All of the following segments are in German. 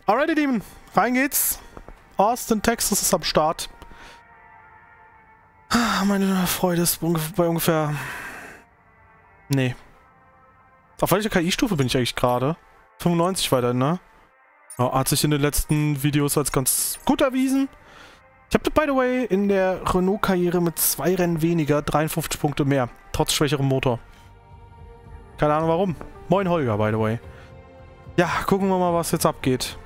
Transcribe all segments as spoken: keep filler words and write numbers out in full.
Alrighty, Demon. Rein geht's. Austin, Texas ist am Start. Meine Freude ist bei ungefähr... Nee. Auf welcher K I-Stufe bin ich eigentlich gerade? fünfundneunzig weiter, ne? Ja, hat sich in den letzten Videos als ganz gut erwiesen. Ich habe, by the way, in der Renault-Karriere mit zwei Rennen weniger dreiundfünfzig Punkte mehr. Trotz schwächerem Motor. Keine Ahnung warum. Moin Holger, by the way. Ja, gucken wir mal, was jetzt abgeht.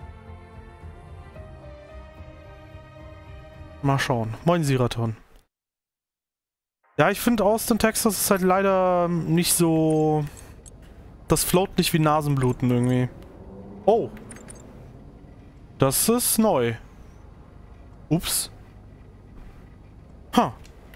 Mal schauen. Moin Siraton. Ja, ich finde Austin, Texas ist halt leider nicht so... Das float nicht wie Nasenbluten irgendwie. Oh. Das ist neu. Ups. Ha.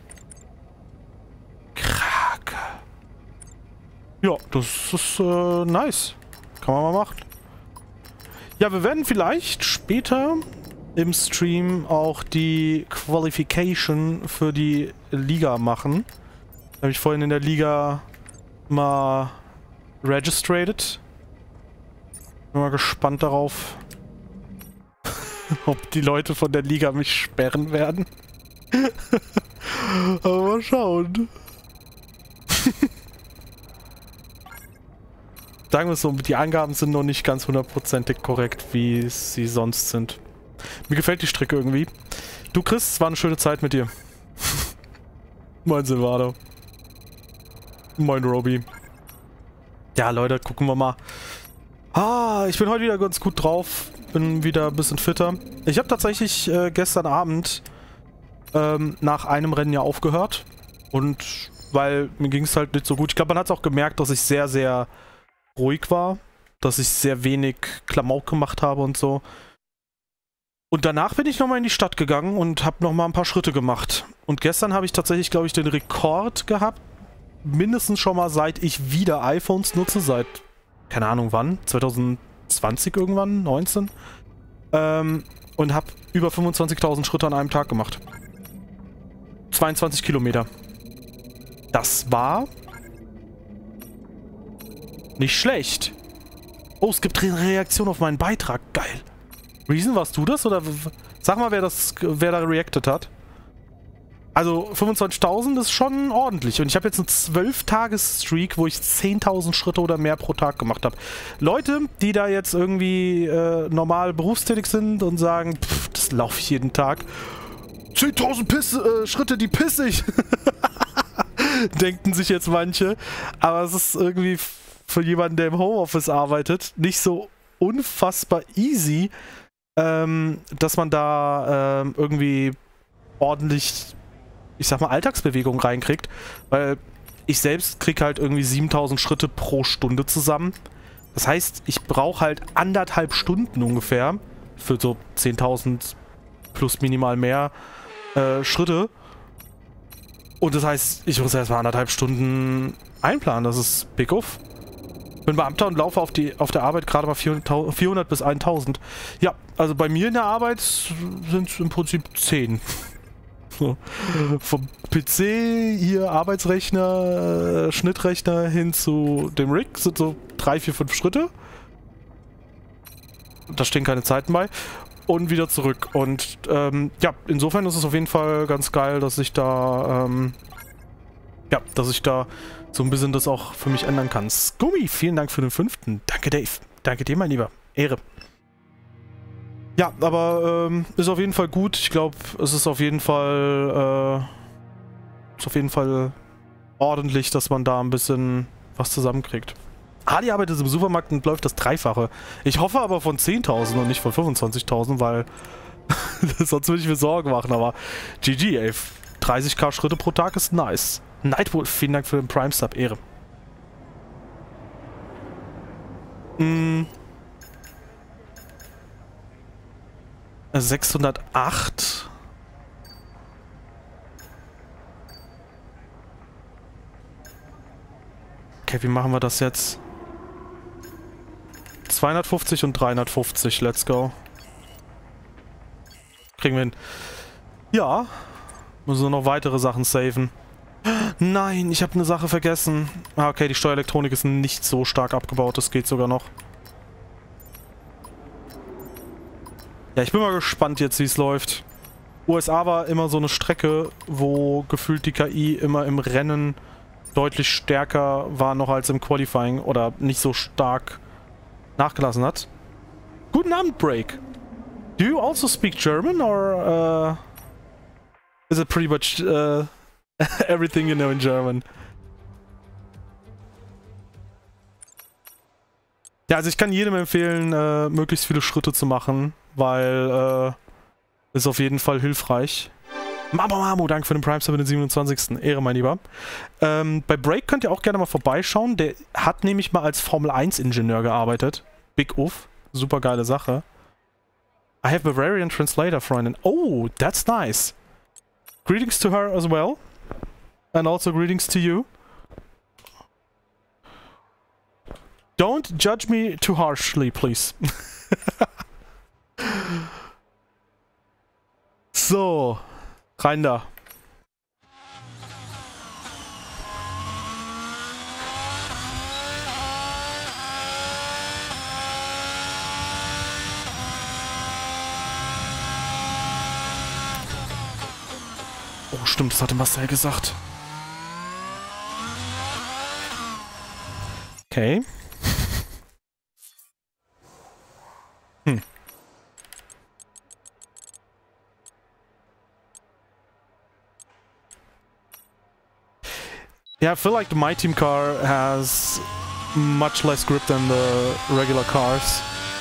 Krake. Ja, das ist äh, nice. Kann man mal machen. Ja, wir werden vielleicht später im Stream auch die Qualification für die Liga machen. Habe ich vorhin in der Liga mal registrated. Bin mal gespannt darauf, ob die Leute von der Liga mich sperren werden. Aber mal schauen. Sagen wir es so, die Angaben sind noch nicht ganz hundertprozentig korrekt, wie sie sonst sind. Mir gefällt die Strecke irgendwie. Du Chris, es war eine schöne Zeit mit dir. Moin Silvado. Moin Robi. Ja Leute, gucken wir mal. Ah, ich bin heute wieder ganz gut drauf. Bin wieder ein bisschen fitter. Ich habe tatsächlich äh, gestern Abend ähm, nach einem Rennen ja aufgehört. Und weil mir ging es halt nicht so gut. Ich glaube, man hat es auch gemerkt, dass ich sehr, sehr ruhig war. Dass ich sehr wenig Klamauk gemacht habe und so. Und danach bin ich nochmal in die Stadt gegangen und habe nochmal ein paar Schritte gemacht. Und gestern habe ich tatsächlich, glaube ich, den Rekord gehabt. Mindestens schon mal seit ich wieder iPhones nutze. Seit, keine Ahnung wann. zwanzig zwanzig irgendwann? neunzehn? Ähm, und habe über fünfundzwanzigtausend Schritte an einem Tag gemacht. zweiundzwanzig Kilometer. Das war... nicht schlecht. Oh, es gibt Re Reaktion auf meinen Beitrag. Geil. Reason, warst du das? Oder sag mal, wer das, wer da reacted hat. Also fünfundzwanzigtausend ist schon ordentlich. Und ich habe jetzt einen zwölf-Tages-Streak, wo ich zehntausend Schritte oder mehr pro Tag gemacht habe. Leute, die da jetzt irgendwie äh, normal berufstätig sind und sagen, pff, das laufe ich jeden Tag. zehntausend äh, Schritte, die pisse ich. Denken sich jetzt manche. Aber es ist irgendwie für jemanden, der im Homeoffice arbeitet, nicht so unfassbar easy, ähm, dass man da ähm, irgendwie ordentlich, ich sag mal, Alltagsbewegung reinkriegt, weil ich selbst krieg halt irgendwie siebentausend Schritte pro Stunde zusammen. Das heißt, ich brauche halt anderthalb Stunden ungefähr für so zehntausend plus minimal mehr äh, Schritte. Und das heißt, ich muss erstmal anderthalb Stunden einplanen. Das ist big off. Bin Beamter und laufe auf, die, auf der Arbeit gerade mal vierhundert bis tausend. Ja, also bei mir in der Arbeit sind es im Prinzip zehn. So. Vom P C, hier Arbeitsrechner, äh, Schnittrechner hin zu dem Rig sind so drei, vier, fünf Schritte. Da stehen keine Zeiten bei. Und wieder zurück. Und ähm, ja, insofern ist es auf jeden Fall ganz geil, dass ich da ähm, ja, dass ich da so ein bisschen das auch für mich ändern kann. Scooby, vielen Dank für den fünften. Danke, Dave. Danke dir, mein Lieber. Ehre. Ja, aber ähm, ist auf jeden Fall gut. Ich glaube, es ist auf jeden Fall äh, ist auf jeden Fall ordentlich, dass man da ein bisschen was zusammenkriegt. Ali arbeitet im Supermarkt und läuft das Dreifache. Ich hoffe aber von zehntausend und nicht von fünfundzwanzigtausend, weil sonst würde ich mir Sorgen machen. Aber G G, ey. dreißigtausend Schritte pro Tag ist nice. Nightwolf, vielen Dank für den Prime-Sub. Ehre. Hm. sechshundertacht. Okay, wie machen wir das jetzt? zweihundertfünfzig und dreihundertfünfzig, let's go. Kriegen wir hin. Ja. Müssen wir noch weitere Sachen saven. Nein, ich habe eine Sache vergessen. Ah, okay, die Steuerelektronik ist nicht so stark abgebaut, das geht sogar noch. Ja, ich bin mal gespannt jetzt, wie es läuft. U S A war immer so eine Strecke, wo gefühlt die K I immer im Rennen deutlich stärker war noch als im Qualifying oder nicht so stark nachgelassen hat. Guten Abend, Break. Do you also speak German or uh, is it pretty much uh, everything you know in German? Ja, also ich kann jedem empfehlen, äh, möglichst viele Schritte zu machen, weil äh, ist auf jeden Fall hilfreich. Mamo Mamo, danke für den Prime Sub in den siebenundzwanzigsten Ehre, mein Lieber. Ähm, bei Break könnt ihr auch gerne mal vorbeischauen. Der hat nämlich mal als Formel eins Ingenieur gearbeitet. Big Uff. Super geile Sache. I have Bavarian Translator, Freundin. Oh, that's nice. Greetings to her as well. And also greetings to you. Don't judge me too harshly, please. So. Rein da. Oh, stimmt, das hatte Marcel gesagt. Okay. Hm. Yeah, I feel like the My Team car has much less grip than the regular cars.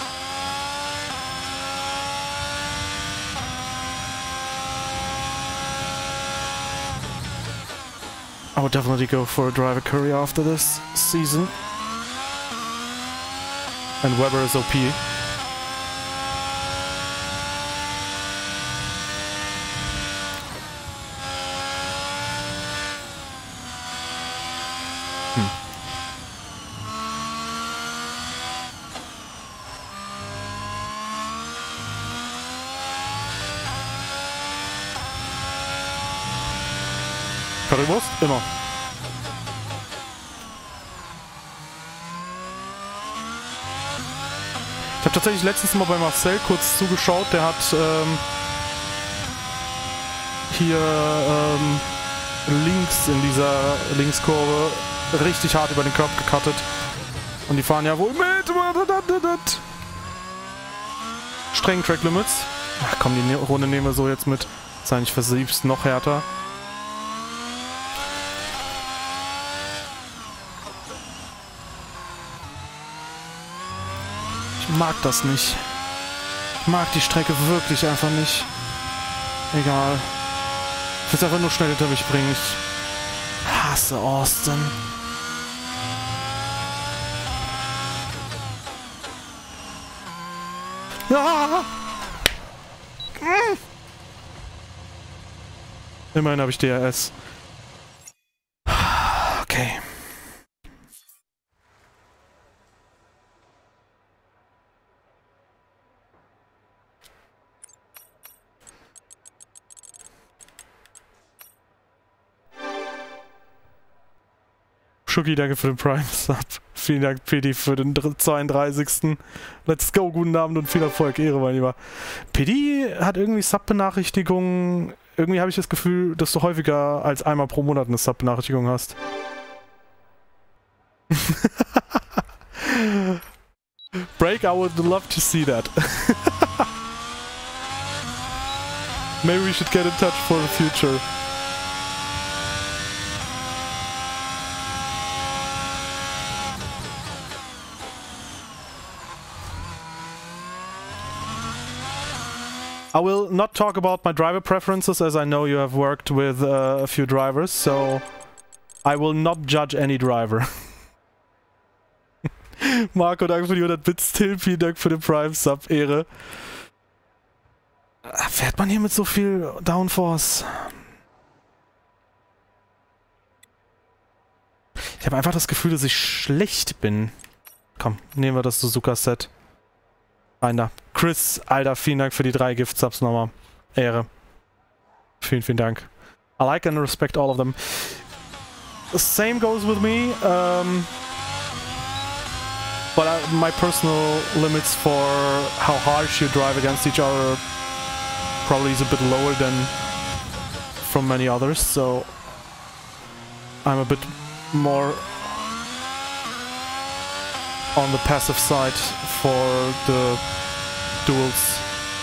I would definitely go for a driver career after this season. And Weber is O P. Currywurst? Immer. Ich habe tatsächlich letztens mal bei Marcel kurz zugeschaut. Der hat ähm, hier ähm, links in dieser Linkskurve richtig hart über den Körper gecuttet. Und die fahren ja wohl mit strengen Track Limits. Ach komm, die Runde nehmen wir so jetzt mit. Sei nicht versiebst, noch härter. Ich mag das nicht. Ich mag die Strecke wirklich einfach nicht. Egal. Ich will es einfach nur schnell hinter mich bringen. Ich hasse Austin. Ja! Immerhin habe ich D R S. Okay. Schuki, danke für den Prime-Sub. Vielen Dank, Pidi, für den zweiunddreißigsten Let's go, guten Abend und viel Erfolg. Ehre, mein Lieber. Pidi hat irgendwie Sub-Benachrichtigungen. Irgendwie habe ich das Gefühl, dass du häufiger als einmal pro Monat eine Sub-Benachrichtigung hast. Break, I would love to see that. Maybe we should get in touch for the future. I will not talk about my driver preferences, as I know you have worked with uh, a few drivers, so I will not judge any driver. Marco, danke für die hundert Bits. Till, vielen Dank für den Prime-Sub. Ehre. Fährt man hier mit so viel Downforce? Ich habe einfach das Gefühl, dass ich schlecht bin. Komm, nehmen wir das Suzuka-Set. Rein da. Chris, Alter, vielen Dank für die drei Gift-Subs nochmal. Ehre. Vielen, vielen Dank. I like and respect all of them. The same goes with me. Um, but I, my personal limits for how harsh you drive against each other probably is a bit lower than from many others, so I'm a bit more on the passive side for the duels.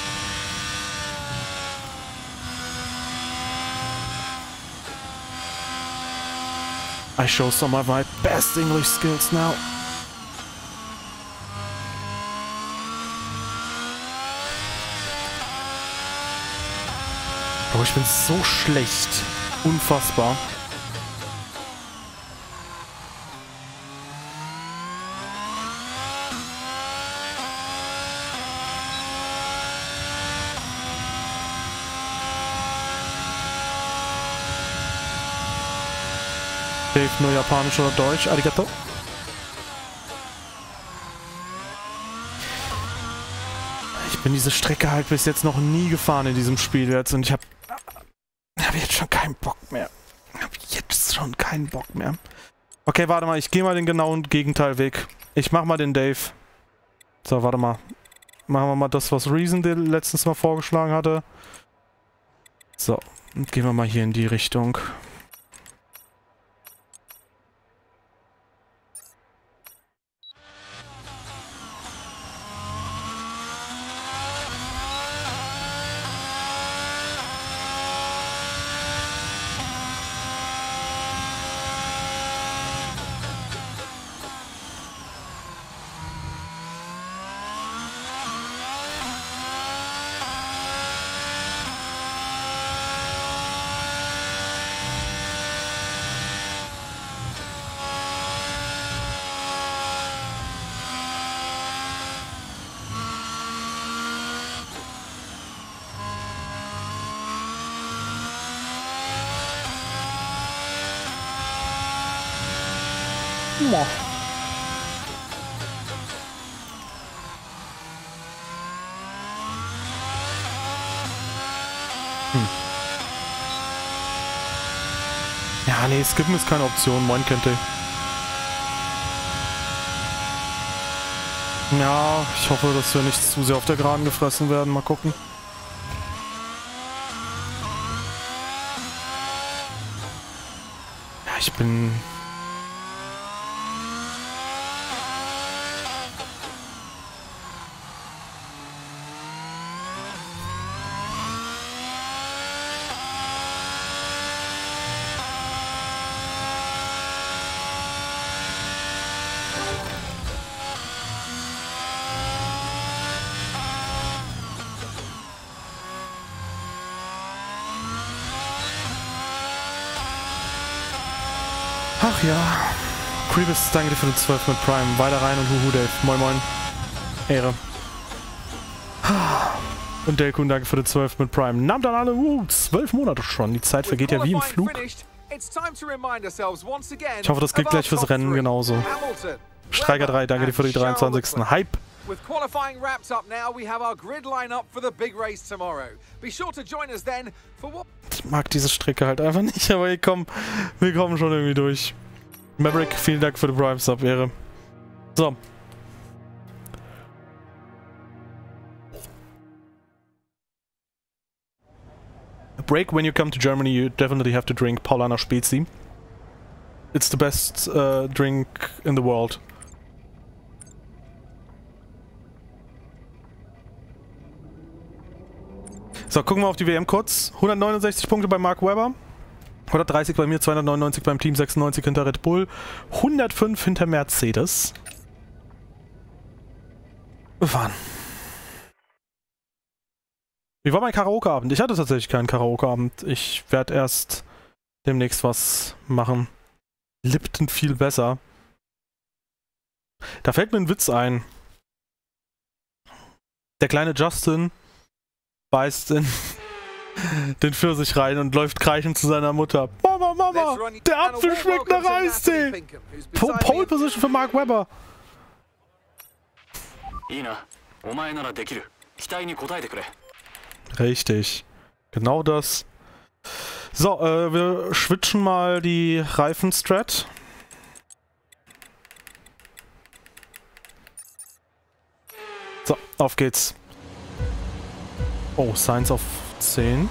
I show some of my best English skills now. Oh, ich bin so schlecht. Unfassbar. Dave, nur Japanisch oder Deutsch? Arigato. Ich bin diese Strecke halt bis jetzt noch nie gefahren in diesem Spiel jetzt und ich habe hab jetzt schon keinen Bock mehr. Ich habe jetzt schon keinen Bock mehr. Okay, warte mal, ich gehe mal den genauen Gegenteilweg. Ich mach mal den Dave. So, warte mal. Machen wir mal das, was Reason letztens mal vorgeschlagen hatte. So, und gehen wir mal hier in die Richtung. Boah. Hm. Ja, nee, skippen ist keine Option. Moin, Kente. Ja, ich hoffe, dass wir nicht zu sehr auf der Geraden gefressen werden. Mal gucken. Ja, ich bin... Ach ja. Creebus, danke dir für den zwölf mit Prime. Weiter rein und Huhu Dave. Moin moin. Ehre. Und Delkun, danke für den zwölf mit Prime. Namt an alle, uh, zwölf Monate schon. Die Zeit vergeht ja wie im Flug. Ich hoffe, das gilt gleich fürs Rennen genauso. Streiker drei, danke dir für die dreiundzwanzigsten Hype. With qualifying wrapped up now, we have our grid lineup for the big race tomorrow. Be sure to join us then for what... Ich mag diese Strecke halt einfach nicht, aber ich komm, wir kommen schon irgendwie durch. Maverick, vielen Dank für den Prime Sub, Ehre. So. A break when you come to Germany, you definitely have to drink Paulaner Spezi. It's the best uh, drink in the world. So, gucken wir auf die W M kurz. hundertneunundsechzig Punkte bei Mark Webber. hundertdreißig bei mir, zweihundertneunundneunzig beim Team, sechsundneunzig hinter Red Bull. hundertfünf hinter Mercedes. Wir fahren. Wie war mein Karaoke-Abend? Ich hatte tatsächlich keinen Karaoke-Abend. Ich werde erst demnächst was machen. Lipton viel besser. Da fällt mir ein Witz ein. Der kleine Justin beißt in den Pfirsich rein und läuft kreischend zu seiner Mutter. Mama, Mama, der Apfel schmeckt nach Eistee. Po Pole Position für Mark Webber. Richtig. Genau das. So, äh, wir switchen mal die Reifen-Strat. Auf geht's. Oh, Sainz auf zehn.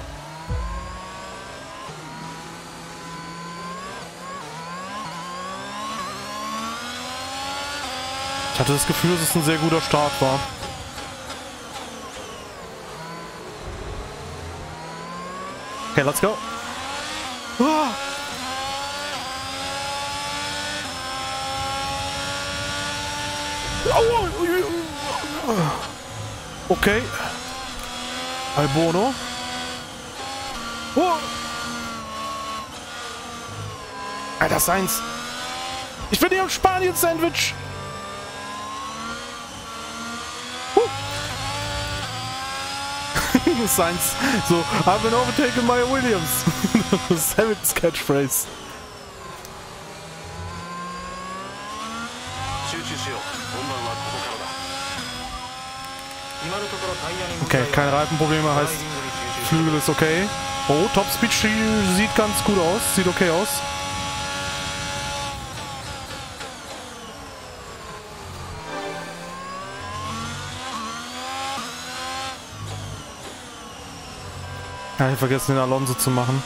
Ich hatte das Gefühl, dass es ein sehr guter Start war. Okay, let's go. Ah. Okay. Albono. Oh. Alter, Sainz. Ich bin hier im Spanien-Sandwich. Sainz. So, I've been overtaken by Williams. Das ist Hamilton's Catchphrase. Okay, keine Reifenprobleme, heißt Flügel ist okay. Oh, Topspeed sieht ganz gut aus, sieht okay aus. Ja, ich hab vergessen, den Alonso zu machen.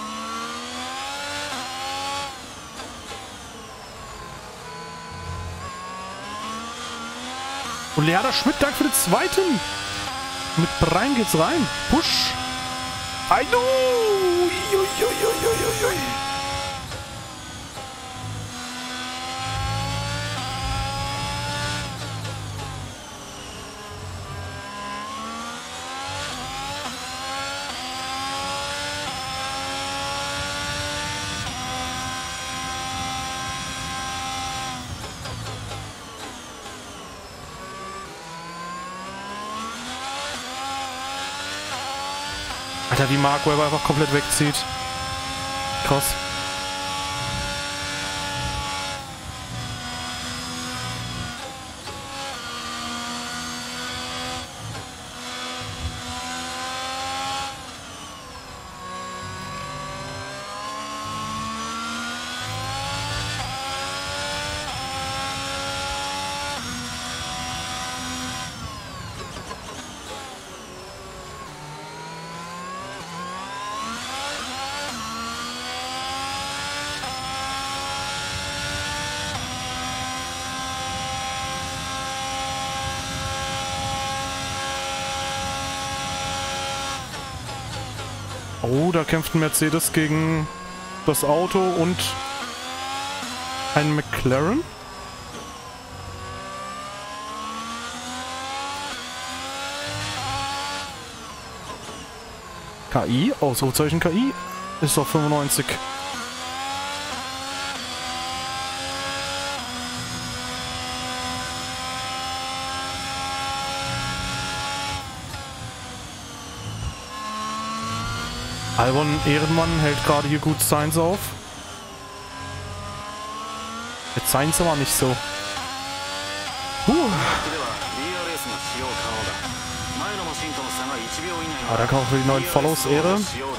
Und Leader Schmidt, danke für den zweiten. Mit rein geht's rein. Push. Aino. Alter, wie Mark Webber einfach komplett wegzieht. Krass. Oh, da kämpft ein Mercedes gegen das Auto und ein McLaren. K I, Ausrufezeichen K I, ist auf fünfundneunzig. Albon Ehrenmann hält gerade hier gut Sainz auf. Jetzt Sainz aber nicht so. Huh. Ah, danke auch für die neuen Follows, Ehre.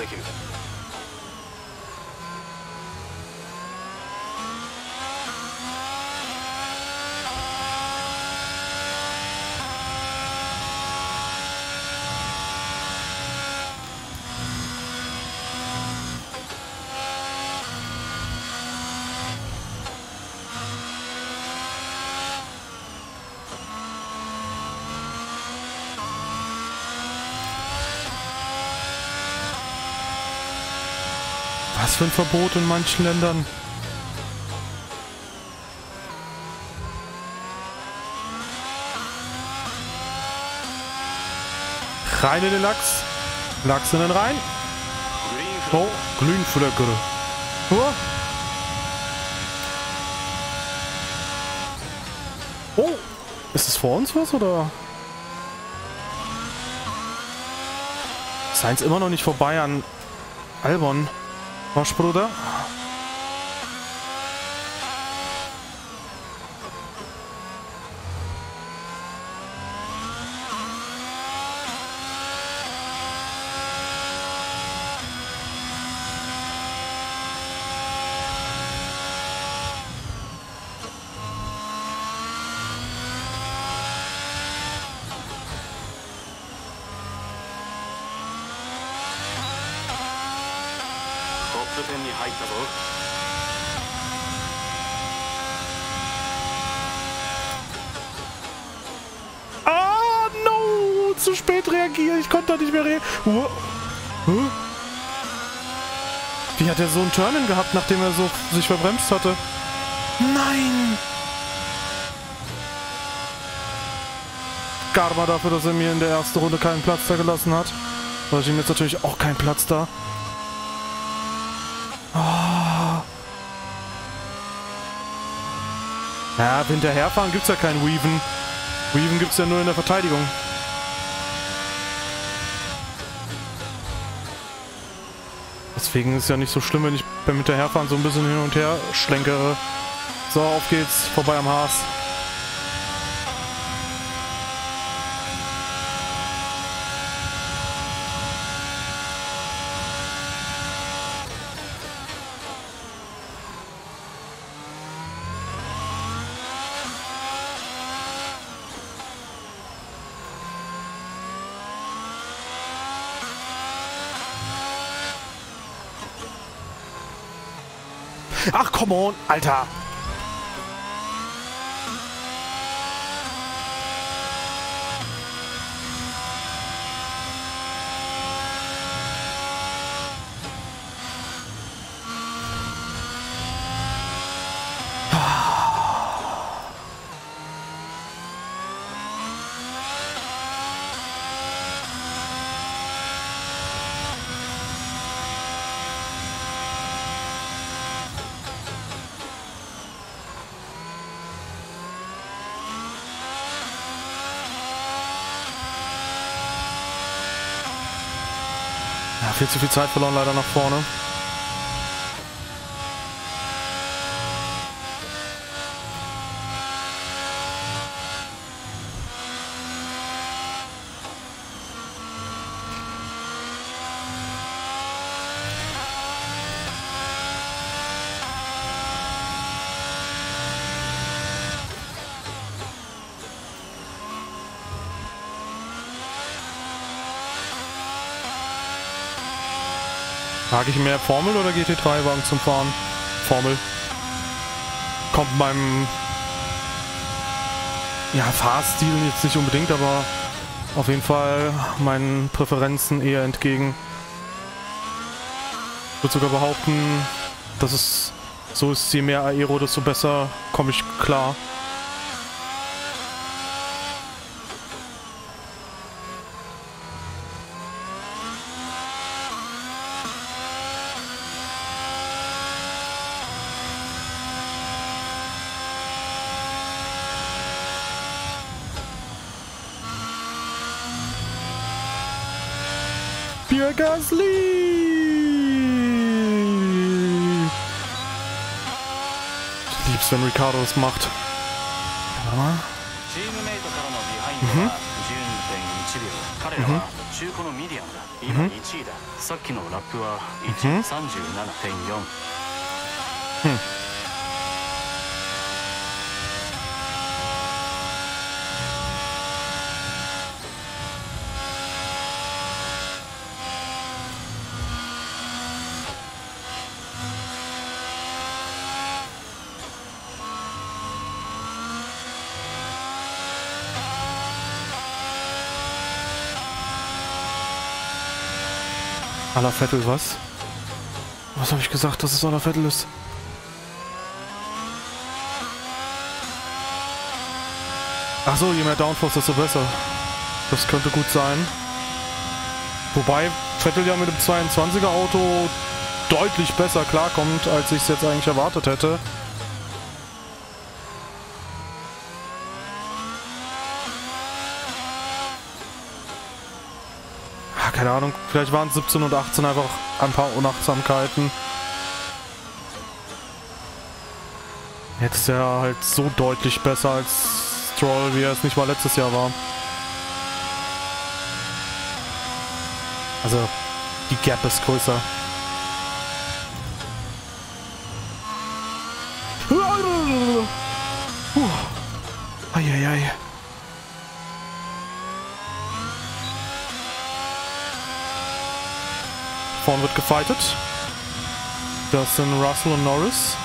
Was für ein Verbot in manchen Ländern. Rein in den Lachs. Lachs in den Rhein. Oh, Glühenflöcke. Oh. Oh. Ist es vor uns was, oder? Sainz immer noch nicht vorbei an Albon. Was, Bruder? Ah, no! Zu spät reagiert. Ich konnte da nicht mehr reagieren. Uh. Huh? Wie hat er so einen Turn-In gehabt, nachdem er so sich verbremst hatte? Nein! Karma dafür, dass er mir in der ersten Runde keinen Platz da gelassen hat. Aber ich ihm jetzt natürlich auch keinen Platz da. Oh. Ja, hinterherfahren gibt's ja keinen Weaven. Weaven gibt's ja nur in der Verteidigung. Deswegen ist es ja nicht so schlimm, wenn ich beim Hinterherfahren so ein bisschen hin und her schlenkere. So, auf geht's. Vorbei am Haas. Ach, come on, Alter. Ja, viel zu viel Zeit verloren leider nach vorne. Frage ich mehr Formel oder G T drei Wagen zum Fahren? Formel. Kommt meinem ja, Fahrstil jetzt nicht unbedingt, aber auf jeden Fall meinen Präferenzen eher entgegen. Ich würde sogar behaupten, dass es so ist, je mehr Aero, desto besser komme ich klar. Pierre Gasly! Ich lieb's, wenn Ricardo das macht. Warte mal. Mhm. Mhm. Mhm. Hm. Aller Vettel, was? Was habe ich gesagt, dass es aller Vettel ist? Ach so, je mehr Downforce, desto besser. Das könnte gut sein. Wobei Vettel ja mit dem zweiundzwanziger Auto deutlich besser klarkommt, als ich es jetzt eigentlich erwartet hätte. Keine Ahnung, vielleicht waren es siebzehn und achtzehn einfach ein paar Unachtsamkeiten. Jetzt ist er halt so deutlich besser als Stroll, wie er es nicht mal letztes Jahr war. Also, die Gap ist größer. Eieiei. Vorn wird gefightet. Das sind Russell und Norris.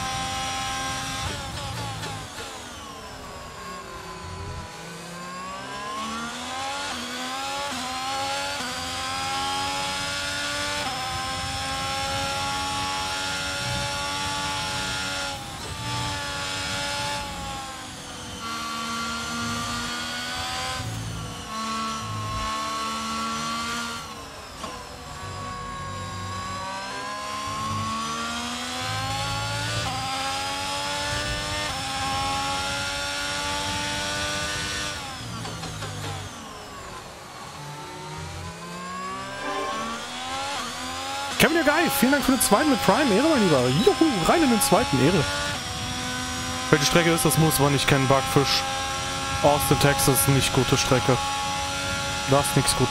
Kevin der Guy, vielen Dank für den zweiten mit Prime. Ehre, mein Lieber. Juhu, rein in den zweiten. Ehre. Welche Strecke ist das? Muss man nicht kennen. Backfisch. Austin, Texas. Nicht gute Strecke. Das ist nichts gut.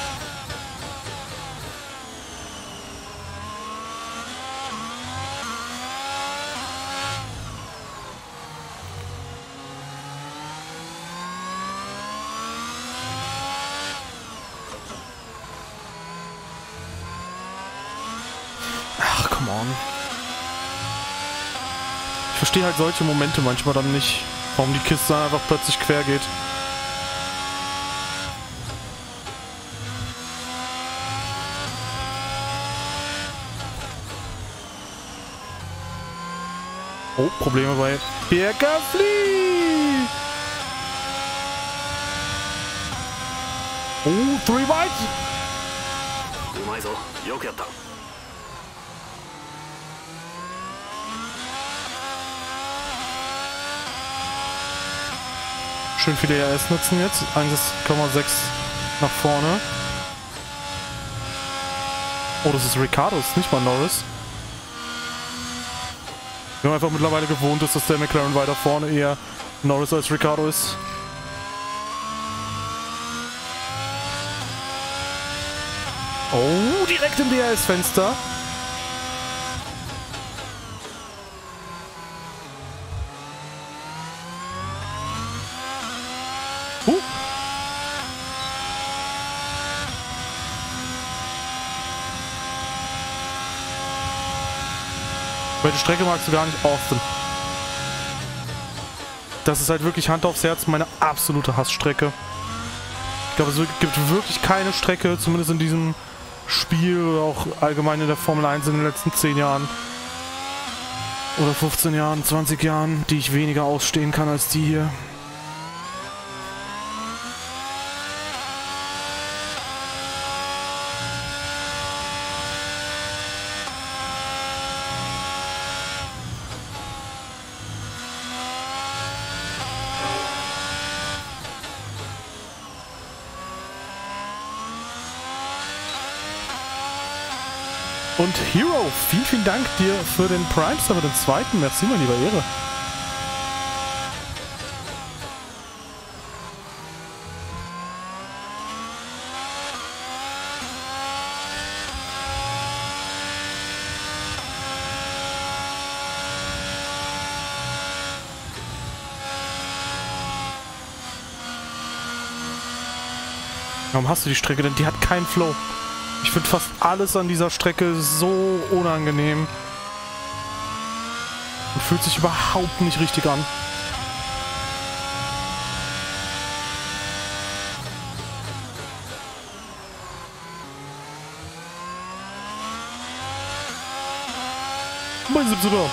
Ach, come on. Ich verstehe halt solche Momente manchmal dann nicht, warum die Kiste dann einfach plötzlich quer geht. Oh, Probleme bei Pierre Gasly! Oh, three wide! Schön viele E R S nutzen jetzt. eins Komma sechs nach vorne. Oh, das ist Ricciardo, ist nicht mal Norris. Wir haben einfach mittlerweile gewohnt, dass der McLaren weiter vorne eher Norris als Ricciardo ist. Oh, direkt im D R S-Fenster. Uh. Welche Strecke magst du gar nicht? Austin. Das ist halt wirklich Hand aufs Herz meine absolute Hassstrecke. Ich glaube, es gibt wirklich keine Strecke, zumindest in diesem Spiel oder auch allgemein in der Formel eins in den letzten zehn Jahren oder fünfzehn Jahren, zwanzig Jahren, die ich weniger ausstehen kann als die hier. Und Hero, vielen, vielen Dank dir für den Prime-Star, für den zweiten. Merci, mein lieber, Ehre. Warum hast du die Strecke denn? Die hat keinen Flow. Ich finde fast alles an dieser Strecke so unangenehm. Und fühlt sich überhaupt nicht richtig an. Mein siebzehner.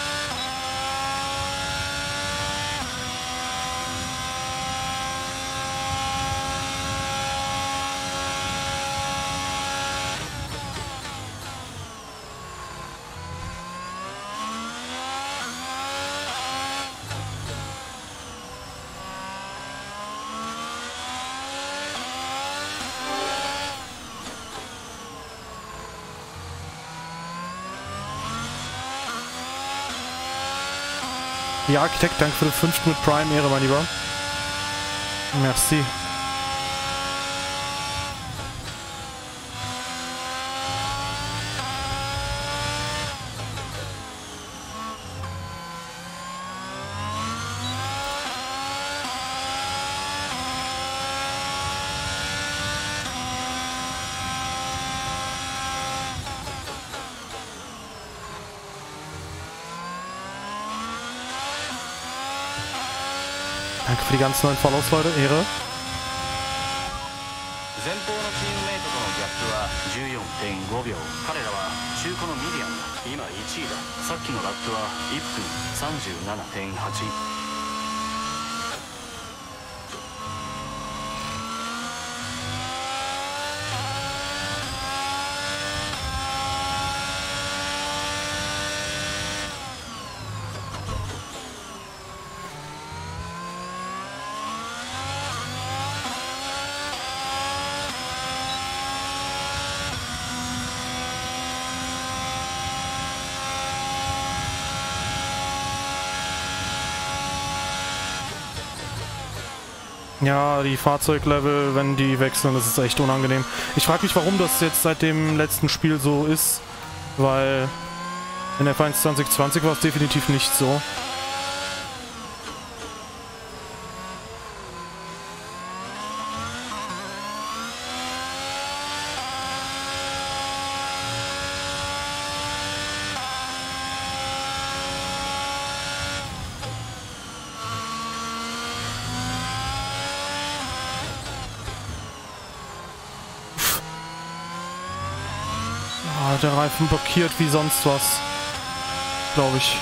Ja, Architekt, danke für den fünften mit Prime, Ehre, mein Lieber. Merci. Danke für die ganz neuen Follows, Leute. Ehre. 前方のチームメイトとのギャップは じゅうよんてんごびょう。彼らは中古のミディアムだ。今いちいだ。さっきのラップはいっぷんさんじゅうななてんはち。 Ja, die Fahrzeuglevel, wenn die wechseln, das ist echt unangenehm. Ich frage mich, warum das jetzt seit dem letzten Spiel so ist, weil in F eins zwanzig zwanzig war es definitiv nicht so. Ah, der Reifen blockiert wie sonst was, glaube ich.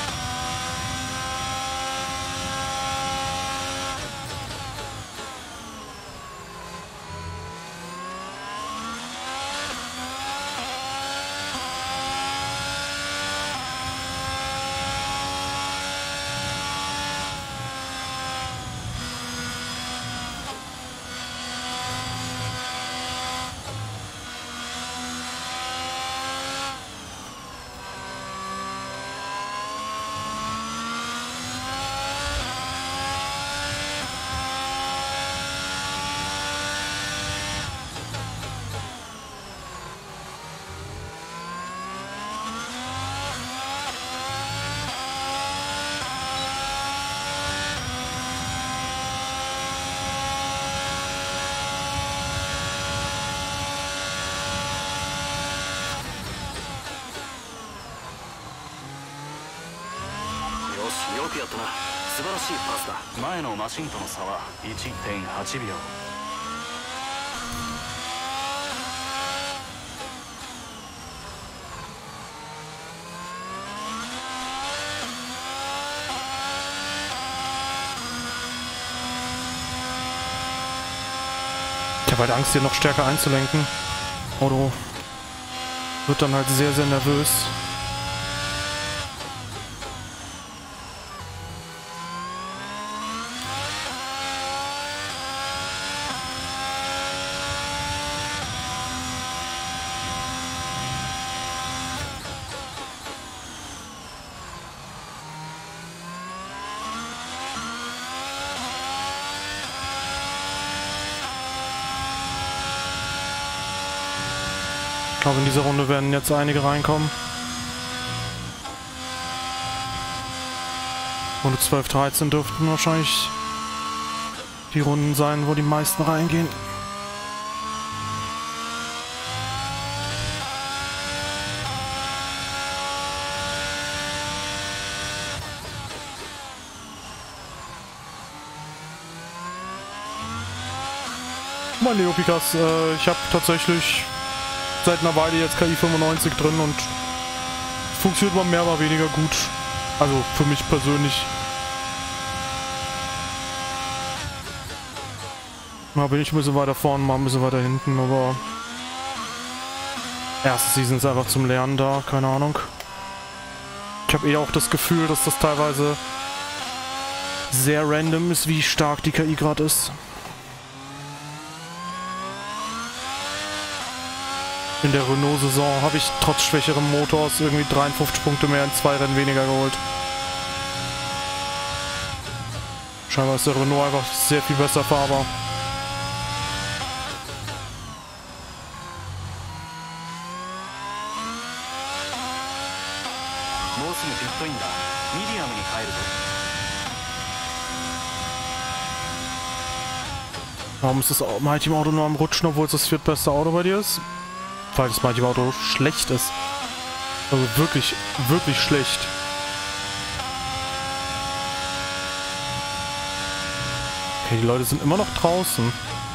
Ich habe halt Angst, hier noch stärker einzulenken. Auto wird dann halt sehr, sehr nervös. Ich glaube, in dieser Runde werden jetzt einige reinkommen. Runde zwölf, dreizehn dürften wahrscheinlich die Runden sein, wo die meisten reingehen. Mein Neopikas, äh, ich habe tatsächlich seit einer Weile jetzt K I fünfundneunzig drin und funktioniert mal mehr, mal weniger gut. Also für mich persönlich. Mal bin ich ein bisschen weiter vorne, mal ein bisschen weiter hinten, aber erste Season ist einfach zum Lernen da, keine Ahnung. Ich habe eher auch das Gefühl, dass das teilweise sehr random ist, wie stark die K I gerade ist. In der Renault-Saison habe ich trotz schwächerem Motors irgendwie dreiundfünfzig Punkte mehr in zwei Rennen weniger geholt. Scheinbar ist der Renault einfach sehr viel besser fahrbar. Warum ist das My Team Auto nur am Rutschen, obwohl es das viertbeste Auto bei dir ist? Weil das My Team Auto schlecht ist. Also wirklich, wirklich schlecht. Okay, die Leute sind immer noch draußen.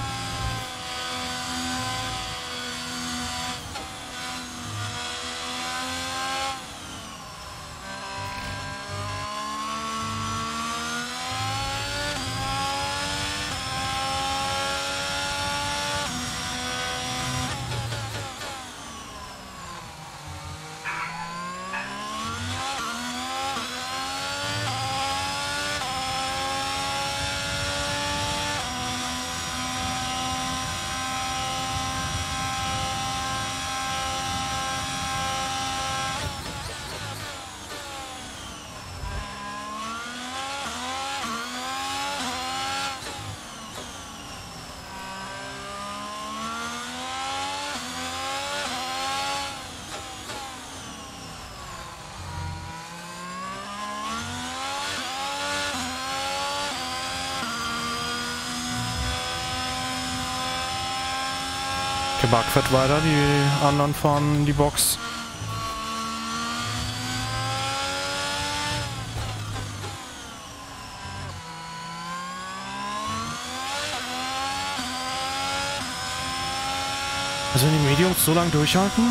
Okay, Mark fährt weiter, die anderen fahren in die Box. Also wenn die Mediums so lange durchhalten?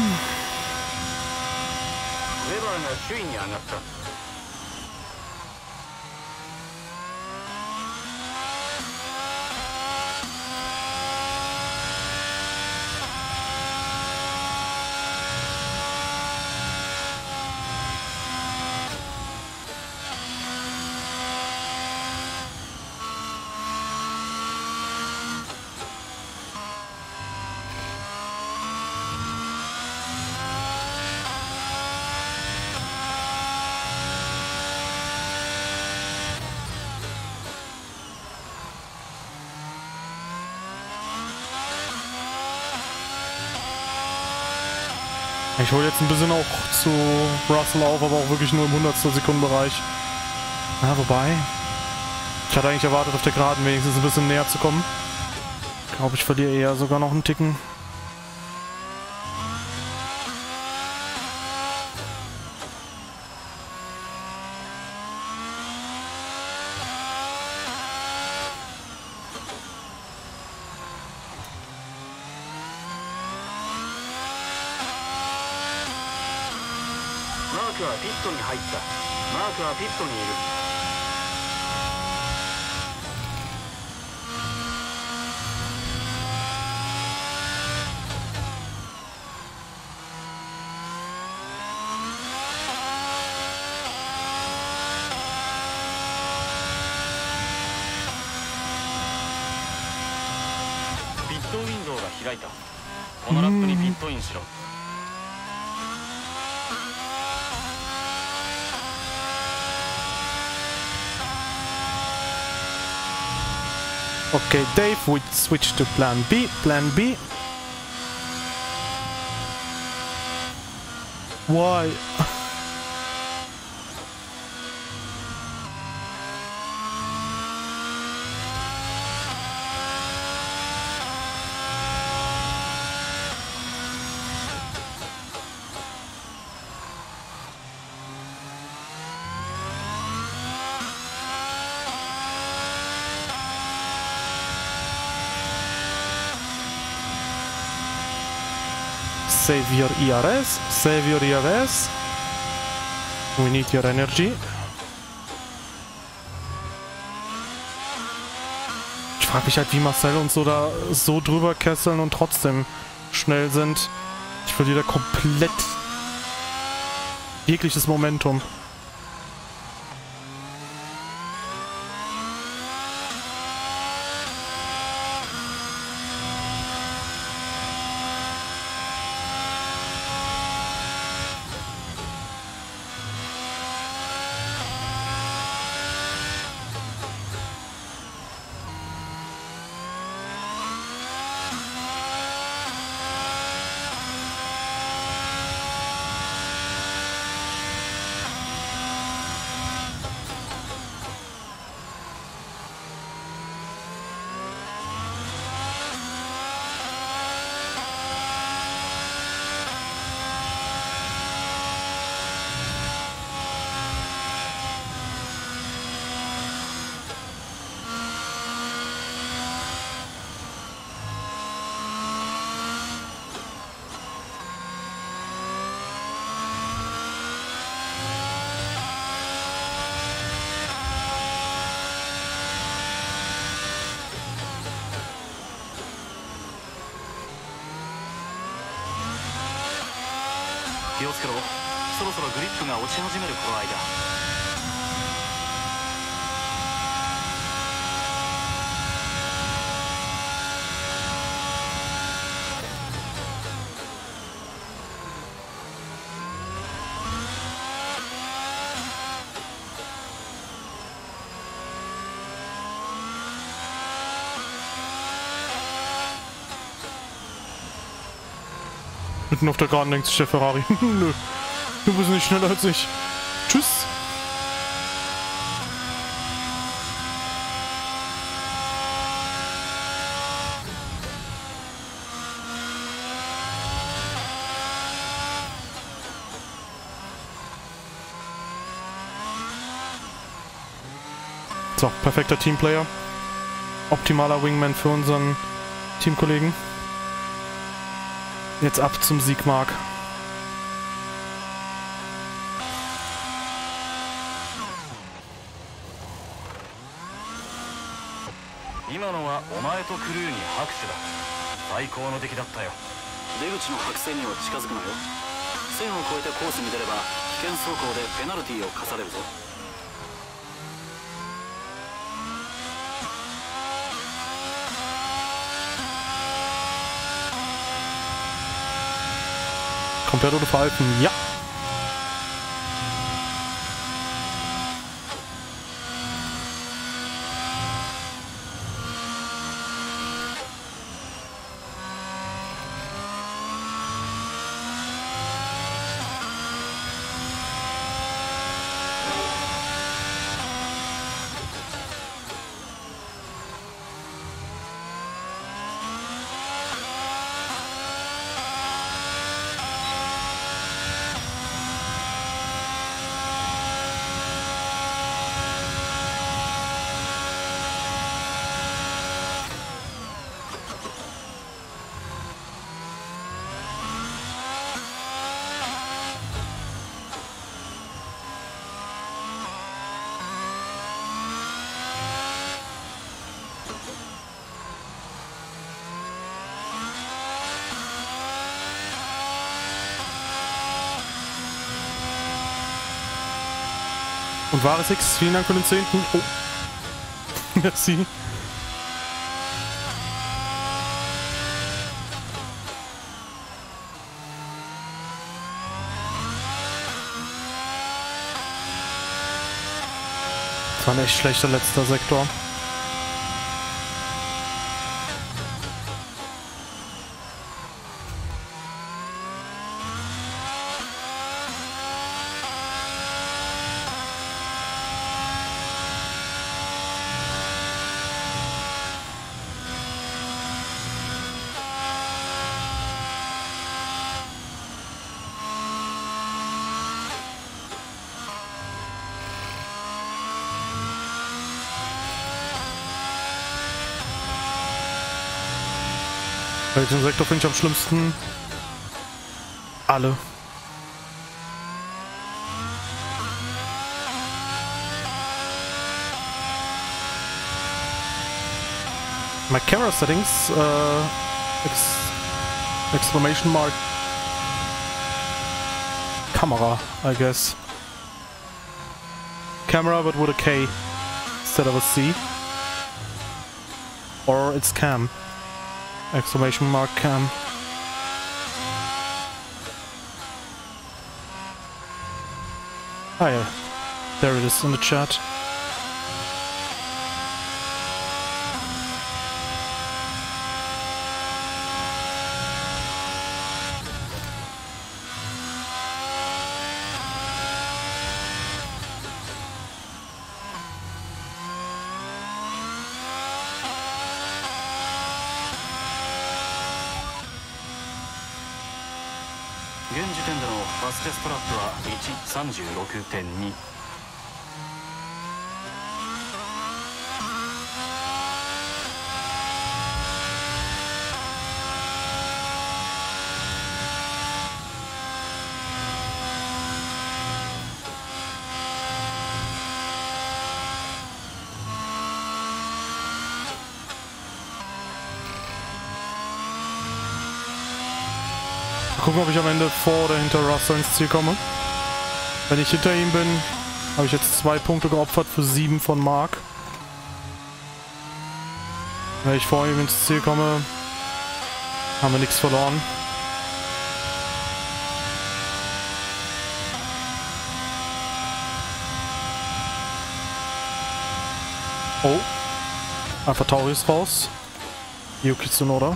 Ich hole jetzt ein bisschen auch zu Russell auf, aber auch wirklich nur im hundertstel Sekundenbereich. Ja, wobei... Ich hatte eigentlich erwartet, auf der Geraden wenigstens ein bisschen näher zu kommen. Ich glaube, ich verliere eher sogar noch einen Ticken. Okay, Dave, we switch to Plan B. Plan B. Why? Save your E R S, save your E R S. We need your energy. Ich frage mich halt, wie Marcel und so da so drüber kesseln und trotzdem schnell sind. Ich verliere da komplett jegliches Momentum. 気をつけろ。そろそろグリップが落ち始める頃合いだ。 Mitten auf der Geraden denkt sich der Ferrari. Nö, du bist nicht schneller als ich. Tschüss. So, perfekter Teamplayer. Optimaler Wingman für unseren Teamkollegen. Jetzt ab zum Sieg, Mark. 今のはお前とクルーに拍手だ。最高の出来だったよ。出口の白線には近づくなよ。線を越えてコースに出れば危険走行でペナルティーを課されるぞ。 Komplett ohne Verhalten, ja. Und wahre Six, vielen Dank für den zehnten. Oh. Merci. Das war ein echt schlechter letzter Sektor. Welchen Sektor finde ich am schlimmsten? Alle. My camera settings, uh, ex exclamation mark, Kamera, I guess. Camera, but with a K instead of a C. Or it's cam. Exclamation mark cam. Ah yeah, there it is in the chat. ステストラップはいち、さんじゅうろくてんに。 Mal gucken, ob ich am Ende vor oder hinter Russell ins Ziel komme. Wenn ich hinter ihm bin, habe ich jetzt zwei Punkte geopfert für sieben von Mark. Wenn ich vor ihm ins Ziel komme, haben wir nichts verloren. Oh. Alpha Tauri ist raus. Yuki Tsunoda.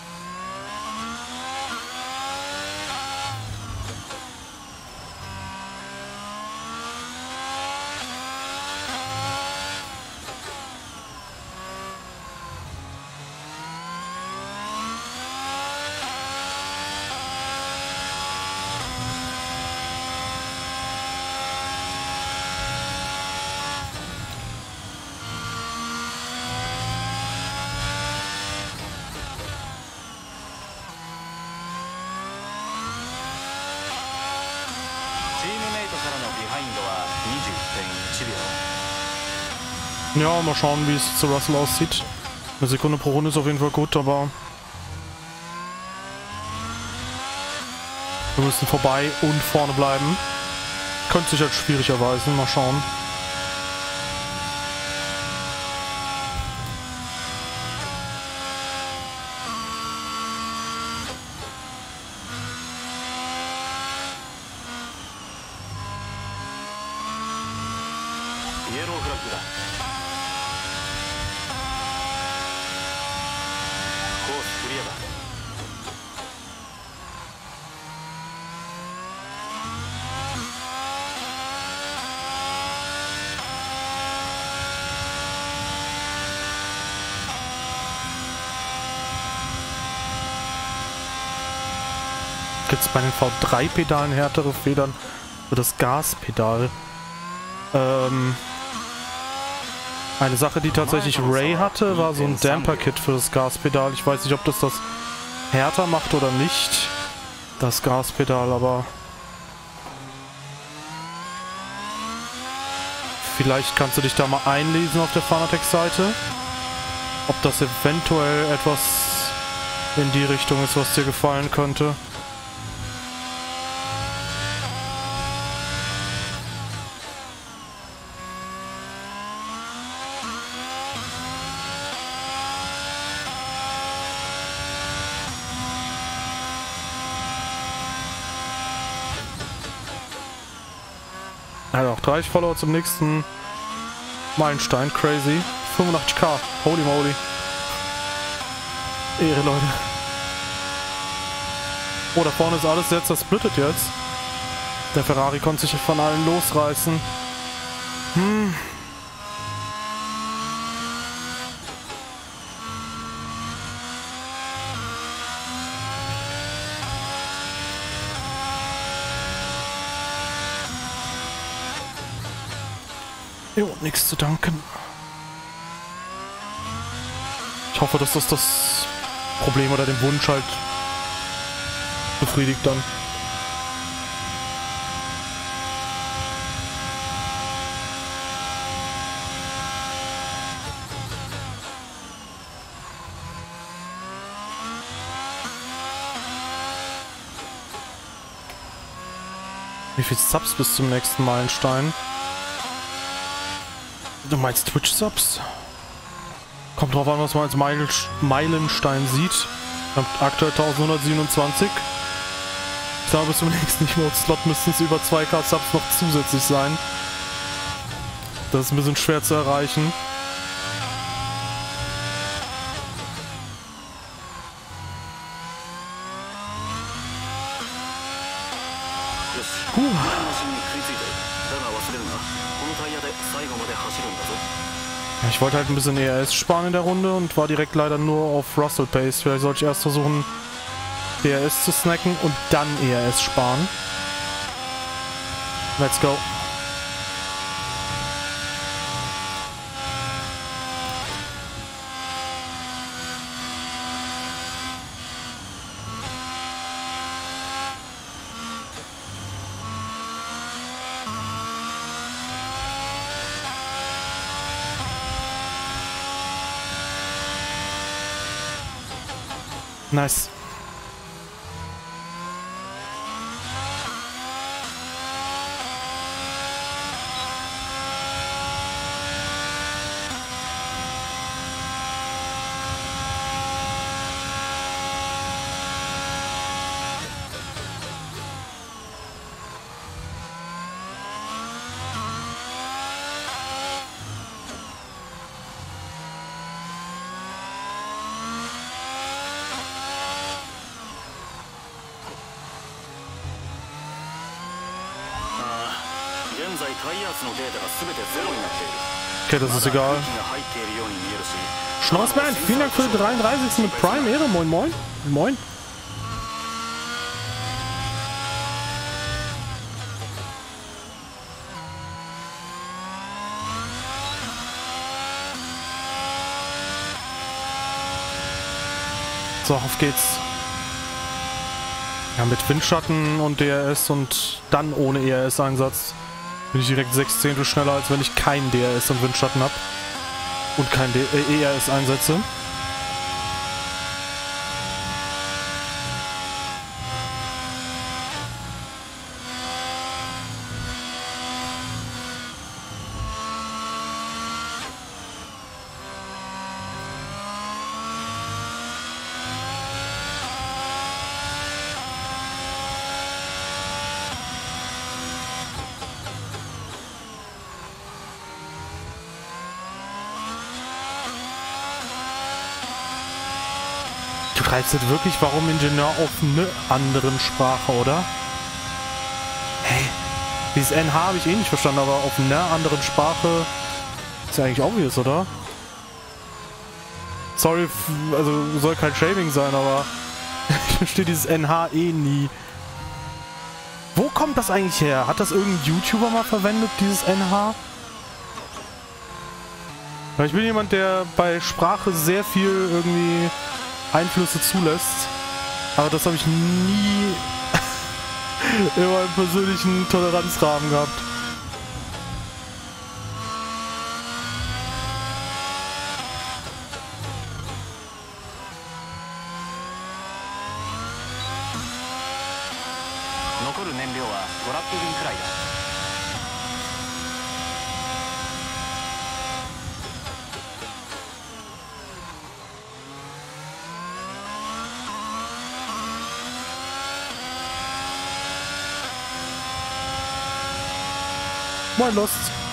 Ja, mal schauen, wie es zu Russell aussieht. Eine Sekunde pro Runde ist auf jeden Fall gut, aber wir müssen vorbei und vorne bleiben. Könnte sich halt schwierig erweisen, mal schauen. Gibt es bei den V drei Pedalen härtere Federn für das Gaspedal? Ähm, eine Sache, die tatsächlich Ray hatte, war so ein Damper-Kit für das Gaspedal. Ich weiß nicht, ob das das härter macht oder nicht, das Gaspedal, aber vielleicht kannst du dich da mal einlesen auf der Fanatec-Seite, ob das eventuell etwas in die Richtung ist, was dir gefallen könnte. Er hat auch dreißig Follower zum nächsten Meilenstein. Crazy. fünfundachtzig K. Holy moly. Ehre, Leute. Oh, da vorne ist alles jetzt zersplittet jetzt. Der Ferrari konnte sich von allen losreißen. Hm. Jo, nichts zu danken. Ich hoffe, dass das das Problem oder den Wunsch halt befriedigt dann. Wie viel Subs bis zum nächsten Meilenstein? Du meinst Twitch-Subs? Kommt drauf an, was man als Meil Meilenstein sieht. Aktuell elfhundertsiebenundzwanzig. Ich glaube, bis zum nächsten Emote-Slot müssten es über zwei K Subs noch zusätzlich sein. Das ist ein bisschen schwer zu erreichen. Puh. Ich wollte halt ein bisschen E R S sparen in der Runde und war direkt leider nur auf Russell Pace. Vielleicht sollte ich erst versuchen, D R S zu snacken und dann E R S sparen. Let's go. Nice. Okay, das ist egal. Schnauzman, vielen Dank für den dreiunddreißigsten mit Prime Ehre. Moin, moin. Moin. So, auf geht's. Ja, mit Windschatten und D R S und dann ohne E R S-Einsatz bin ich direkt sechs Zehntel schneller, als wenn ich kein D R S und Windschatten habe und kein D äh, E R S einsetze. Du schreibst jetzt wirklich, warum Ingenieur auf eine anderen Sprache, oder? Hey, dieses N H habe ich eh nicht verstanden, aber auf einer anderen Sprache ist ja eigentlich obvious, oder? Sorry, also soll kein Shaming sein, aber ich verstehe dieses N H eh nie. Wo kommt das eigentlich her? Hat das irgendein YouTuber mal verwendet, dieses N H? Weil ich bin jemand, der bei Sprache sehr viel irgendwie Einflüsse zulässt, aber das habe ich nie in meinem persönlichen Toleranzrahmen gehabt. Moin Lost.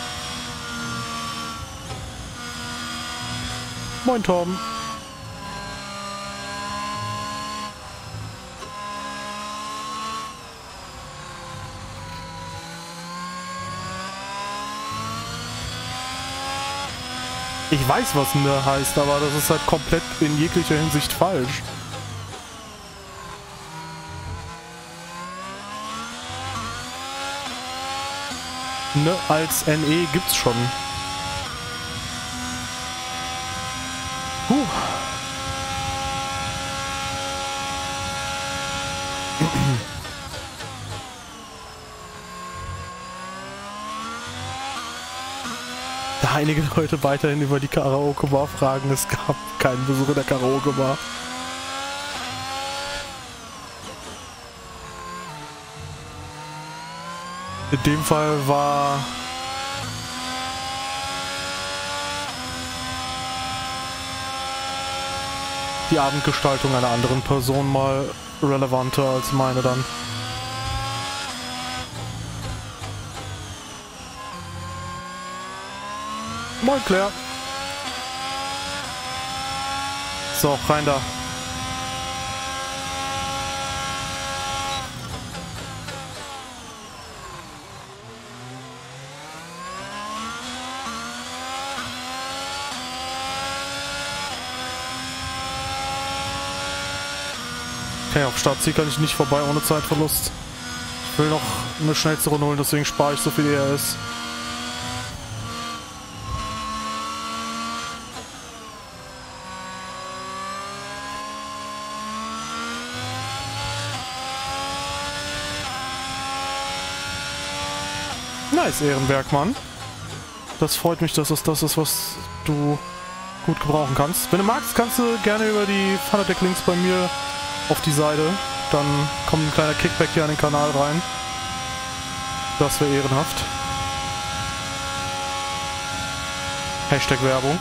Moin Tom. Ich weiß, was ne heißt, aber das ist halt komplett in jeglicher Hinsicht falsch. Ne, als N E gibt's schon. Huh. Da einige Leute weiterhin über die Karaoke-Bar fragen, es gab keinen Besuch in der Karaoke-Bar. In dem Fall war die Abendgestaltung einer anderen Person mal relevanter als meine dann. Moin Claire. So, rein da. Okay, auf Startziel kann ich nicht vorbei ohne Zeitverlust. Ich will noch eine schnellste Runde holen, deswegen spare ich so viel E R S. Nice, Ehrenberg, Mann. Das freut mich, dass es das ist, was du gut gebrauchen kannst. Wenn du magst, kannst du gerne über die Fanatec-Links bei mir auf die Seite. Dann kommt ein kleiner Kickback hier an den Kanal rein. Das wäre ehrenhaft. Hashtag Werbung.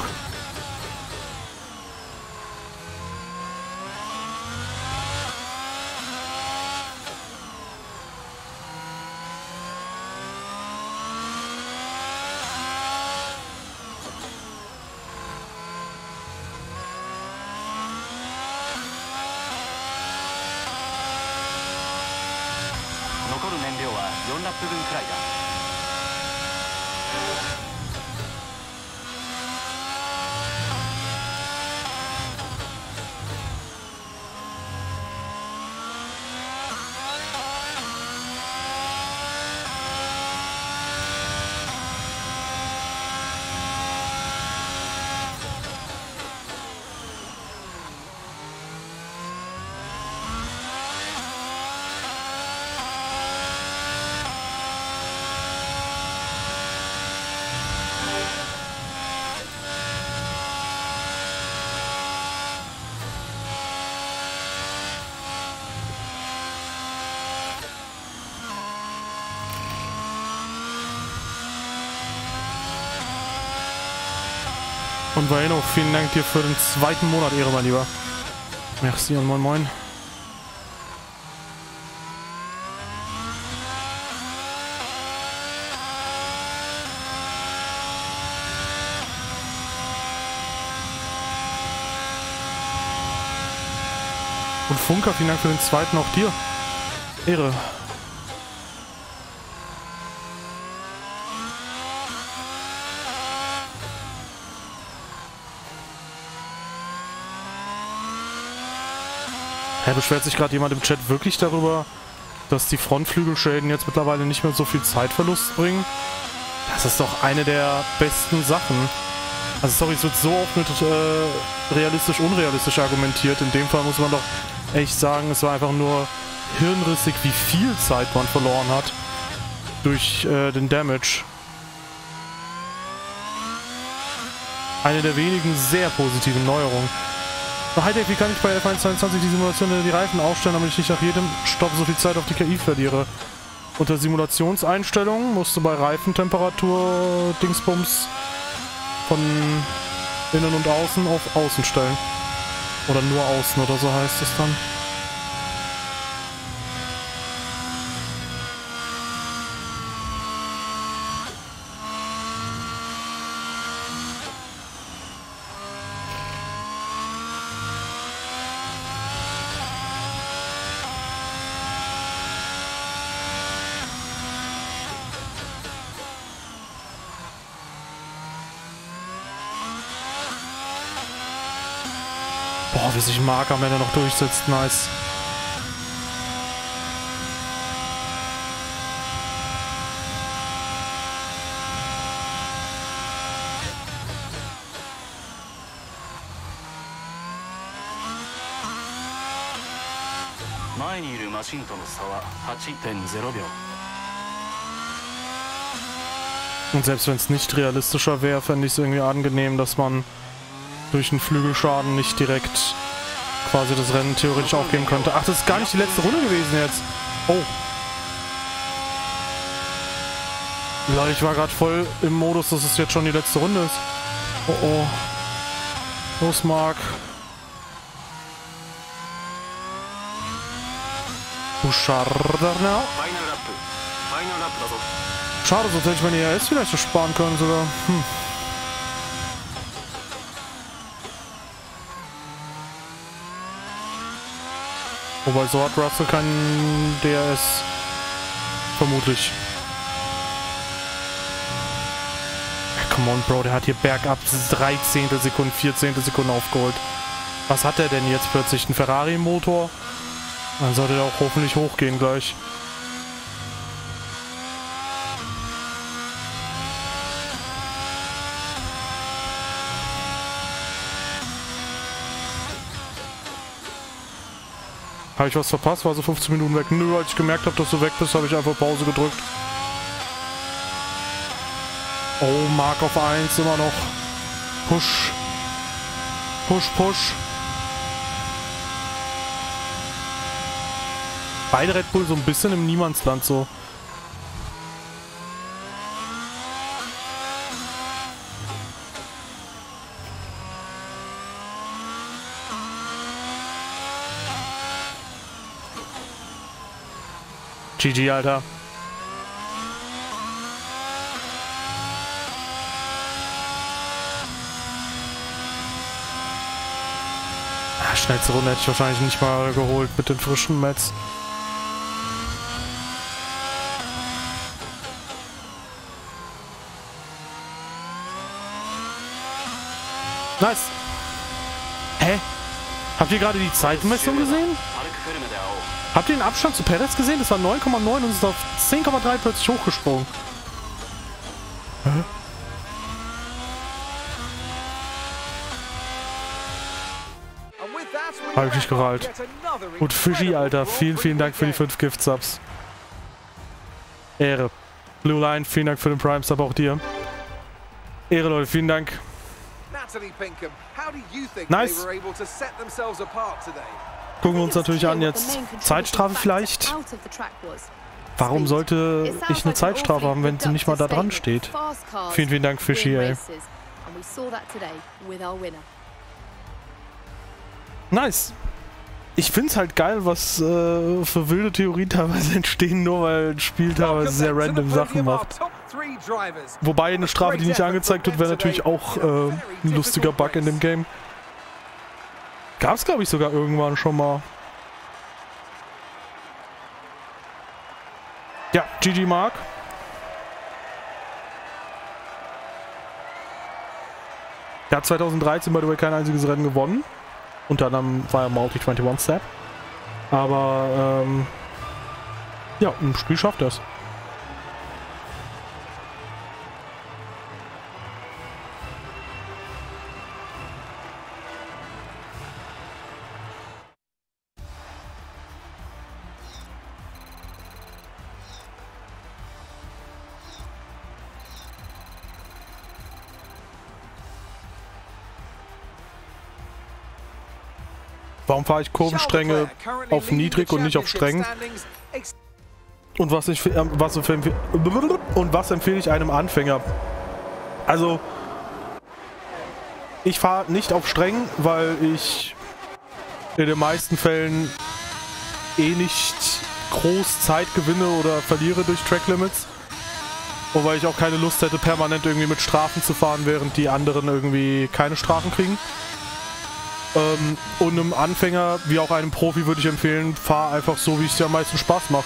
Und Vaino, vielen Dank dir für den zweiten Monat, Ehre, mein Lieber. Merci und moin moin. Und Funker, vielen Dank für den zweiten, auch dir. Ehre. Ja, beschwert sich gerade jemand im Chat wirklich darüber, dass die Frontflügelschäden jetzt mittlerweile nicht mehr so viel Zeitverlust bringen? Das ist doch eine der besten Sachen. Also sorry, es wird so oft mit äh, realistisch, unrealistisch argumentiert. In dem Fall muss man doch echt sagen, es war einfach nur hirnrissig, wie viel Zeit man verloren hat durch äh, den Damage. Eine der wenigen sehr positiven Neuerungen. Hightech, wie kann ich bei F eins zweiundzwanzig die Simulation die Reifen aufstellen, damit ich nicht nach jedem Stopp so viel Zeit auf die K I verliere? Unter Simulationseinstellungen musst du bei Reifentemperatur Dingsbums von innen und außen auf außen stellen. Oder nur außen oder so heißt es dann. Boah, wie sich Mark am Ende noch durchsetzt. Nice. Und selbst wenn es nicht realistischer wäre, fände ich es irgendwie angenehm, dass man durch einen Flügelschaden nicht direkt quasi das Rennen theoretisch aufgeben könnte. Ach, das ist gar nicht die letzte Runde gewesen jetzt. Oh. Leute, ich war gerade voll im Modus, dass es jetzt schon die letzte Runde ist. Oh oh. Los, Mark. Schade, sonst hätte ich meine E R S vielleicht so sparen können sogar. Hm. Wobei so hat Russell keinen D R S. Vermutlich. Ja, come on, Bro, der hat hier bergab drei Zehntelsekunden, vier Zehntelsekunden aufgeholt. Was hat er denn jetzt plötzlich? Ein Ferrari-Motor? Dann sollte er auch hoffentlich hochgehen gleich. Habe ich was verpasst? War so fünfzehn Minuten weg. Nö, als ich gemerkt habe, dass du weg bist, habe ich einfach Pause gedrückt. Oh, Mark auf eins immer noch. Push. Push, push. Beide Red Bull so ein bisschen im Niemandsland so. G G, Alter. Ah, schnellste Runde hätte ich wahrscheinlich nicht mal geholt mit den frischen Mets. Nice. Hä? Habt ihr gerade die Zeitmessung gesehen? Habt ihr den Abstand zu Perez gesehen? Das war neun Komma neun und ist auf zehn Komma drei plötzlich hochgesprungen. Hä? Hab ich nicht gerallt. Und Fischi, Alter, vielen, vielen Dank für die fünf Gift-Subs. Ehre. Blue Line, vielen Dank für den Prime-Sub, auch dir. Ehre, Leute, vielen Dank. Nice. Gucken wir uns natürlich an jetzt. Zeitstrafe vielleicht? Warum sollte ich eine Zeitstrafe haben, wenn sie nicht mal da dran steht? Vielen, vielen Dank, Fischi, ey. Nice. Ich find's halt geil, was äh, für wilde Theorien teilweise entstehen, nur weil ein Spiel teilweise sehr random Sachen macht. Wobei eine Strafe, die nicht angezeigt wird, wäre natürlich auch äh, ein lustiger Bug in dem Game. Gab's, glaube ich, sogar irgendwann schon mal. Ja, G G Mark. Er hat zweitausenddreizehn by the way kein einziges Rennen gewonnen. Unter anderem war er Multi einundzwanzig Step. Aber, ähm, ja, im Spiel schafft er es. Warum fahre ich Kurvenstränge auf niedrig und nicht auf streng? Und was, ich, äh, was, und was empfehle ich einem Anfänger? Also, ich fahre nicht auf streng, weil ich in den meisten Fällen eh nicht groß Zeit gewinne oder verliere durch Track Limits. Und weil ich auch keine Lust hätte, permanent irgendwie mit Strafen zu fahren, während die anderen irgendwie keine Strafen kriegen. Ähm, und einem Anfänger, wie auch einem Profi, würde ich empfehlen, fahr einfach so, wie es dir am meisten Spaß macht.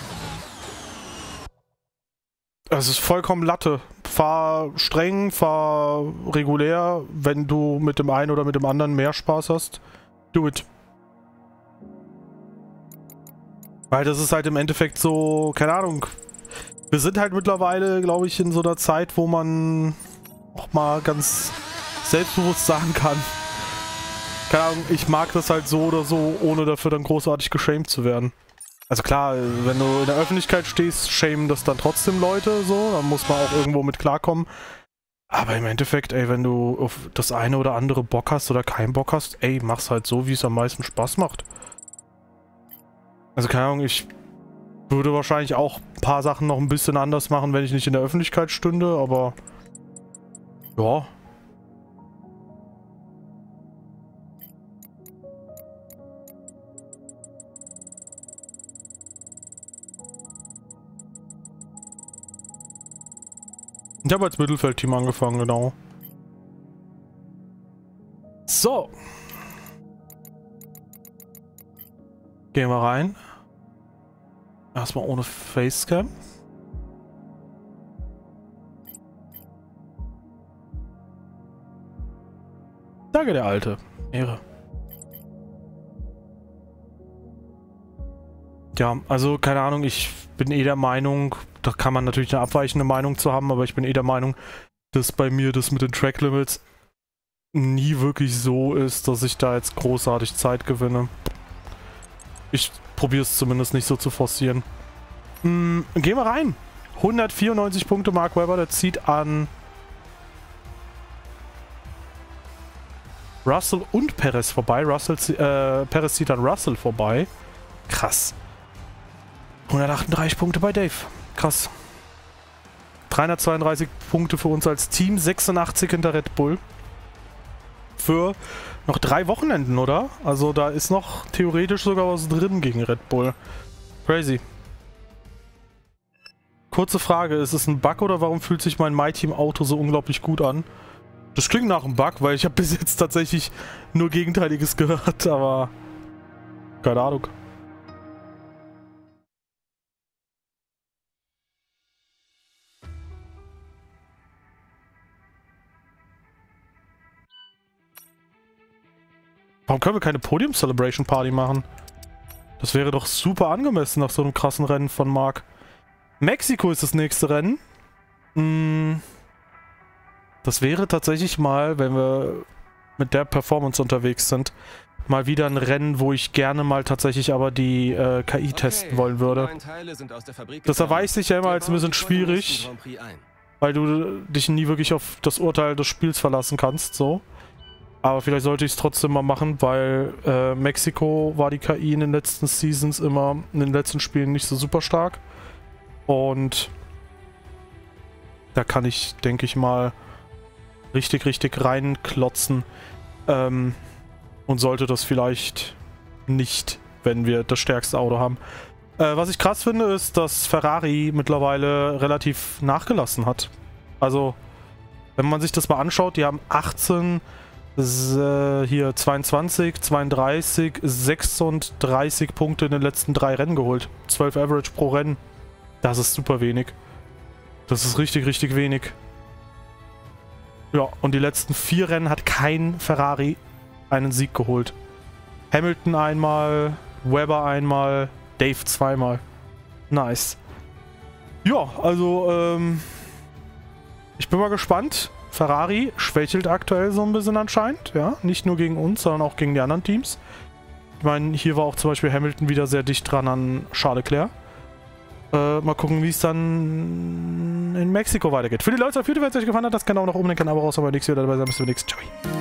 Es ist vollkommen Latte. Fahr streng, fahr regulär. Wenn du mit dem einen oder mit dem anderen mehr Spaß hast, do it. Weil das ist halt im Endeffekt so, keine Ahnung. Wir sind halt mittlerweile, glaube ich, in so einer Zeit, wo man auch mal ganz selbstbewusst sagen kann, keine Ahnung, ich mag das halt so oder so, ohne dafür dann großartig geschämt zu werden. Also klar, wenn du in der Öffentlichkeit stehst, schämen das dann trotzdem Leute so, dann muss man auch irgendwo mit klarkommen. Aber im Endeffekt, ey, wenn du auf das eine oder andere Bock hast oder keinen Bock hast, ey, mach's halt so, wie es am meisten Spaß macht. Also keine Ahnung, ich würde wahrscheinlich auch ein paar Sachen noch ein bisschen anders machen, wenn ich nicht in der Öffentlichkeit stünde, aber ja. Ich habe als Mittelfeldteam angefangen, genau. So. Gehen wir rein. Erstmal ohne Facecam. Danke, der Alte. Ehre. Ja, also keine Ahnung, ich bin eh der Meinung, da kann man natürlich eine abweichende Meinung zu haben, aber ich bin eh der Meinung, dass bei mir das mit den Track Limits nie wirklich so ist, dass ich da jetzt großartig Zeit gewinne. Ich probiere es zumindest nicht so zu forcieren. Hm, gehen wir rein. hundertvierundneunzig Punkte Mark Webber, der zieht an Russell und Perez vorbei. Russell, äh, Perez zieht an Russell vorbei. Krass. hundertachtunddreißig Punkte bei Dave. Krass. dreihundertzweiunddreißig Punkte für uns als Team, sechsundachtzig hinter Red Bull. Für noch drei Wochenenden, oder? Also da ist noch theoretisch sogar was drin gegen Red Bull. Crazy. Kurze Frage, ist es ein Bug oder warum fühlt sich mein MyTeam-Auto so unglaublich gut an? Das klingt nach einem Bug, weil ich habe bis jetzt tatsächlich nur Gegenteiliges gehört, aber keine Ahnung. Warum können wir keine Podium-Celebration-Party machen? Das wäre doch super angemessen nach so einem krassen Rennen von Marc. Mexiko ist das nächste Rennen. Hm. Das wäre tatsächlich mal, wenn wir mit der Performance unterwegs sind, mal wieder ein Rennen, wo ich gerne mal tatsächlich aber die äh, K I testen wollen würde. Das erweist sich ja immer als ein bisschen schwierig, weil du dich nie wirklich auf das Urteil des Spiels verlassen kannst, so. Aber vielleicht sollte ich es trotzdem mal machen, weil äh, Mexiko war die K I in den letzten Seasons immer, in den letzten Spielen nicht so super stark. Und da kann ich, denke ich mal, richtig, richtig reinklotzen. Ähm, und sollte das vielleicht nicht, wenn wir das stärkste Auto haben. Äh, was ich krass finde, ist, dass Ferrari mittlerweile relativ nachgelassen hat. Also, wenn man sich das mal anschaut, die haben achtzehn, äh, hier zweiundzwanzig, zweiunddreißig, sechsunddreißig Punkte in den letzten drei Rennen geholt. zwölf Average pro Rennen. Das ist super wenig. Das ist richtig, richtig wenig. Ja, und die letzten vier Rennen hat kein Ferrari einen Sieg geholt. Hamilton einmal, Webber einmal, Dave zweimal. Nice. Ja, also, ähm... ich bin mal gespannt. Ferrari schwächelt aktuell so ein bisschen anscheinend, ja. Nicht nur gegen uns, sondern auch gegen die anderen Teams. Ich meine, hier war auch zum Beispiel Hamilton wieder sehr dicht dran an Charles Leclerc. Äh, mal gucken, wie es dann in Mexiko weitergeht. Für die Leute auf YouTube, wenn es euch gefallen hat, das kann auch noch oben den Kanal raus, aber nichts wieder dabei sein, bis zum nächsten Mal. Ciao.